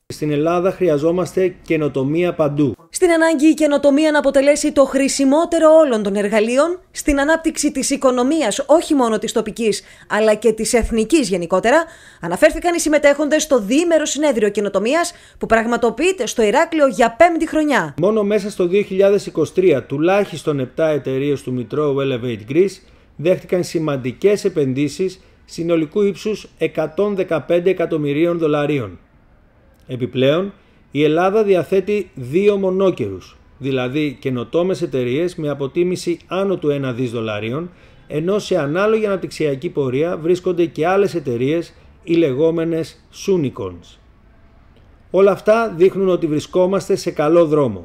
Στην Ελλάδα χρειαζόμαστε καινοτομία παντού. Στην ανάγκη η καινοτομία να αποτελέσει το χρησιμότερο όλων των εργαλείων στην ανάπτυξη της οικονομίας, όχι μόνο της τοπικής, αλλά και της εθνικής γενικότερα, αναφέρθηκαν οι συμμετέχοντες στο διήμερο συνέδριο καινοτομίας που πραγματοποιείται στο Ηράκλειο για 5η χρονιά. Μόνο μέσα στο 2023, τουλάχιστον 7 εταιρείες του Μητρώου Elevate Greece δέχτηκαν σημαντικές επενδύσεις συνολικού ύψους 115 εκατομμυρίων δολαρίων. Επιπλέον, η Ελλάδα διαθέτει 2 μονόκερους, δηλαδή καινοτόμες εταιρείες με αποτίμηση άνω του 1 δις δολαρίων, ενώ σε ανάλογη αναπτυξιακή πορεία βρίσκονται και άλλες εταιρείες, οι λεγόμενες unicorns. Όλα αυτά δείχνουν ότι βρισκόμαστε σε καλό δρόμο.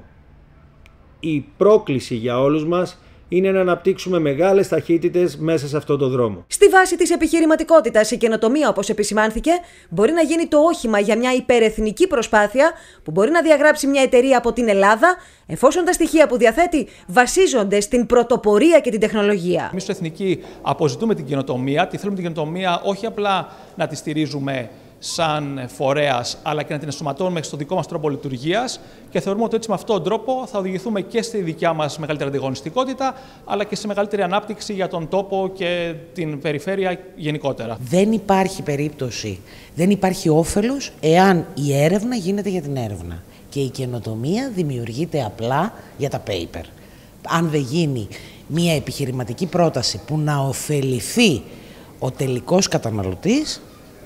Η πρόκληση για όλους μας είναι να αναπτύξουμε μεγάλες ταχύτητες μέσα σε αυτό το δρόμο. Στη βάση της επιχειρηματικότητας, η καινοτομία, όπως επισημάνθηκε, μπορεί να γίνει το όχημα για μια υπερεθνική προσπάθεια που μπορεί να διαγράψει μια εταιρεία από την Ελλάδα, εφόσον τα στοιχεία που διαθέτει βασίζονται στην πρωτοπορία και την τεχνολογία. Εμείς στο Εθνική αποζητούμε την καινοτομία, τη θέλουμε την καινοτομία όχι απλά να τη στηρίζουμε σαν φορέας, αλλά και να την ενσωματώνουμε στο δικό μας τρόπο λειτουργίας και θεωρούμε ότι έτσι με αυτόν τον τρόπο θα οδηγηθούμε και στη δικιά μας μεγαλύτερη ανταγωνιστικότητα, αλλά και σε μεγαλύτερη ανάπτυξη για τον τόπο και την περιφέρεια γενικότερα. Δεν υπάρχει περίπτωση, δεν υπάρχει όφελος εάν η έρευνα γίνεται για την έρευνα και η καινοτομία δημιουργείται απλά για τα paper. Αν δεν γίνει μια επιχειρηματική πρόταση που να ωφεληθεί ο τελικός καταναλωτής,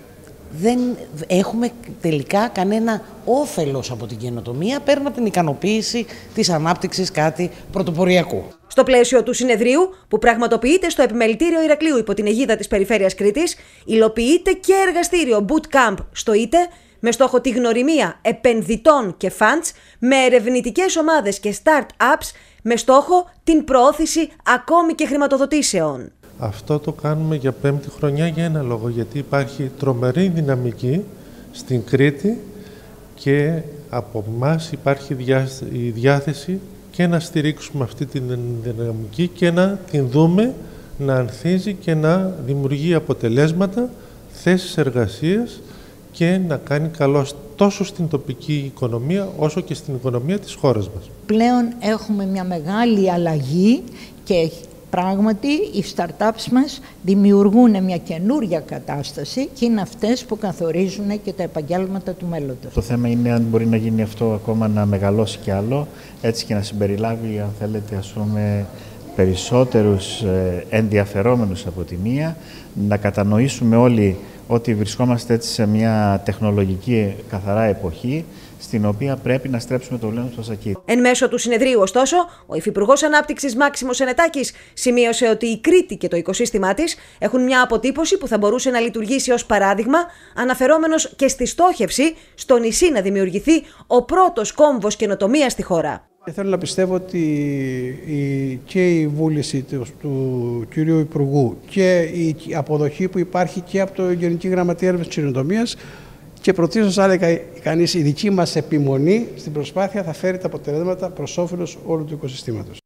δεν έχουμε τελικά κανένα όφελος από την καινοτομία πέραν από την ικανοποίηση της ανάπτυξης κάτι πρωτοποριακού. Στο πλαίσιο του συνεδρίου, που πραγματοποιείται στο Επιμελητήριο Ηρακλείου υπό την αιγίδα της Περιφέρειας Κρήτης, υλοποιείται και εργαστήριο Bootcamp στο ΙΤΕ με στόχο τη γνωριμία επενδυτών και funds με ερευνητικές ομάδες και start-ups με στόχο την προώθηση ακόμη και χρηματοδοτήσεων. Αυτό το κάνουμε για 5η χρονιά για ένα λόγο, γιατί υπάρχει τρομερή δυναμική στην Κρήτη και από εμάς υπάρχει η διάθεση και να στηρίξουμε αυτή την δυναμική και να την δούμε να ανθίζει και να δημιουργεί αποτελέσματα, θέσεις εργασίας και να κάνει καλό τόσο στην τοπική οικονομία όσο και στην οικονομία της χώρας μας. Πλέον έχουμε μια μεγάλη αλλαγή και πράγματι οι startups μας δημιουργούν μια καινούργια κατάσταση και είναι αυτές που καθορίζουν και τα επαγγέλματα του μέλλοντος. Το θέμα είναι αν μπορεί να γίνει αυτό ακόμα να μεγαλώσει κι άλλο, έτσι και να συμπεριλάβει, αν θέλετε, ας πούμε, περισσότερους ενδιαφερόμενους από τη μία, να κατανοήσουμε όλοι ότι βρισκόμαστε έτσι σε μια τεχνολογική καθαρά εποχή, στην οποία πρέπει να στρέψουμε το βλέμμα προς εκεί. Εν μέσω του συνεδρίου, ωστόσο, ο Υφυπουργός Ανάπτυξης Μάξιμος Ενετάκης σημείωσε ότι η Κρήτη και το οικοσύστημά της έχουν μια αποτύπωση που θα μπορούσε να λειτουργήσει ως παράδειγμα, αναφερόμενος και στη στόχευση στο νησί να δημιουργηθεί ο πρώτος κόμβος καινοτομίας στη χώρα. Θέλω να πιστεύω ότι και η βούληση του κυρίου Υπουργού και η αποδοχή που υπάρχει και από το Γενική Γραμματεία Έρευνας και Καινοτομίας και πρωτίστως, θα έλεγα κανείς, η δική μας επιμονή στην προσπάθεια θα φέρει τα αποτελέσματα προς όφελος όλου του οικοσυστήματος.